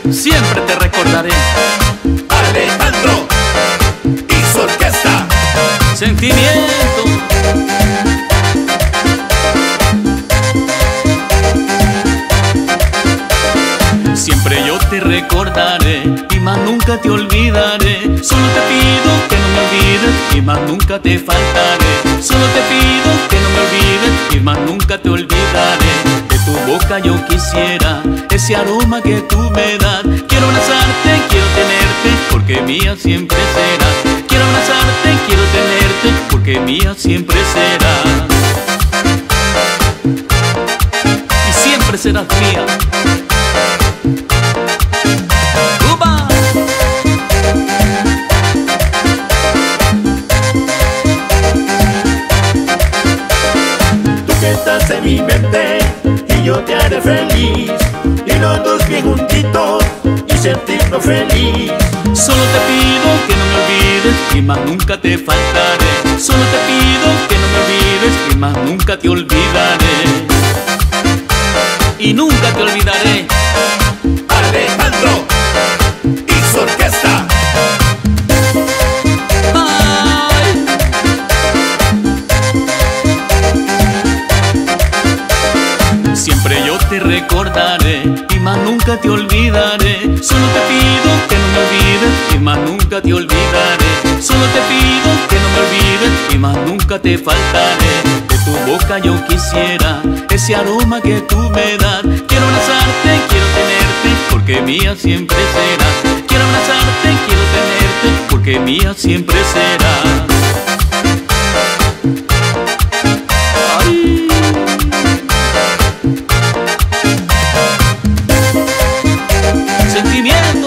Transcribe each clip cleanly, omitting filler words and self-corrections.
siempre te recordaré. Alejandro y su orquesta. Sentimiento. Siempre yo te recordaré y más nunca te olvidaré. Solo te pido que no me olvides y más nunca te faltaré. Solo te pido que no me olvides y más nunca te olvidaré. De tu boca yo quisiera ese aroma que tú me das. Quiero abrazarte, quiero tenerte, porque mía siempre serás. Quiero abrazarte, quiero tenerte, porque mía siempre serás. Y siempre serás mía. Estás en mi mente y yo te haré feliz, y los dos bien juntitos y sentirnos feliz. Solo te pido que no me olvides y más nunca te faltaré. Solo te pido que no me olvides y más nunca te olvidaré. Y nunca te olvidaré. Alejandro y su orquesta. Siempre yo te recordaré y más nunca te olvidaré. Solo te pido que no me olvides y más nunca te olvidaré. Solo te pido que no me olvides y más nunca te faltaré. De tu boca yo quisiera ese aroma que tú me das. Quiero abrazarte, quiero tenerte, porque mía siempre serás. Quiero abrazarte, quiero tenerte, porque mía siempre serás. Sentimiento.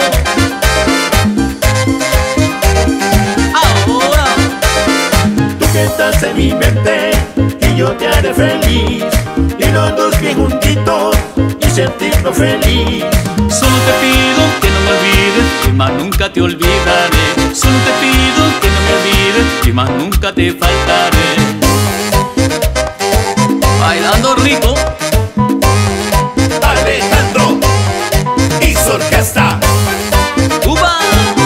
Ahora Tú que estás en mi mente y yo te haré feliz, y los dos bien juntitos y sentirnos feliz. solo te pido que no me olvides y más nunca te olvidaré. Solo te pido que no me olvides y más nunca te faltaré. Bailando rico. Alejandro y su orquesta. ¡Upa!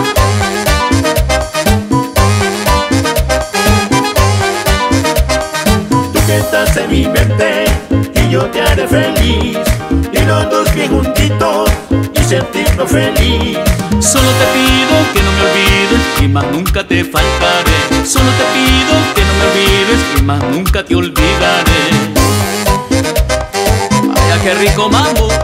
Tú que estás en mi mente y yo te haré feliz, y los dos bien juntitos y sentirnos feliz. Solo te pido que no me olvides y más nunca te faltaré. Solo te pido que no me olvides y más nunca te olvidaré. Vaya qué rico mambo.